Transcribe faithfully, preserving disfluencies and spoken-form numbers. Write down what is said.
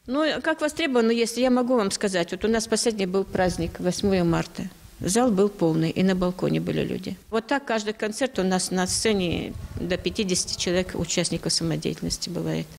Ну, как востребовано, если я могу вам сказать, вот у нас последний был праздник восьмое марта. Зал был полный, и на балконе были люди. Вот так каждый концерт у нас на сцене до пятидесяти человек, участников самодеятельности бывает.